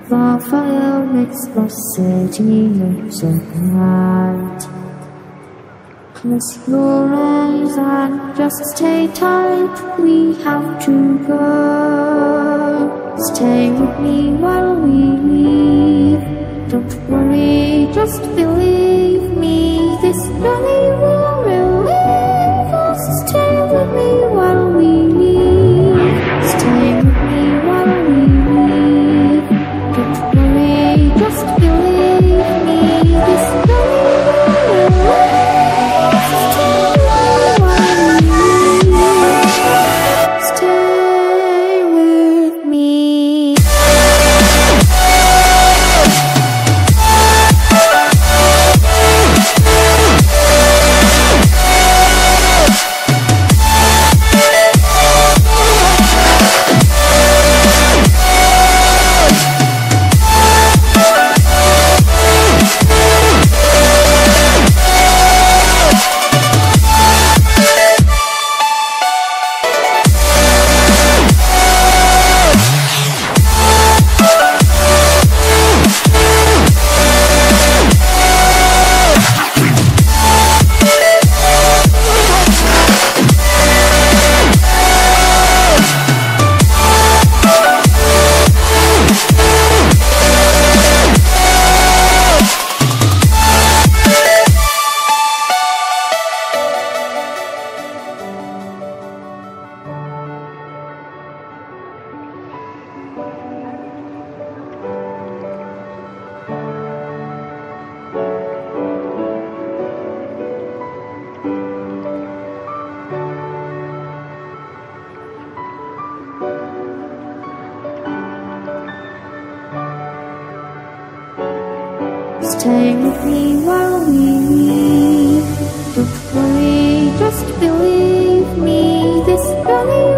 The fire makes the city look so bright. Close your eyes and just stay tight. We have to go. Stay with me while we leave. Don't worry, just believe me. This journey will relieve us. Stay with me while we leave. Stay with me while we leave. Don't worry, just believe me. This journey will relieve us. Stay while we leave. Stay with me. Stay with me while we leave. Don't worry, just believe me. This journey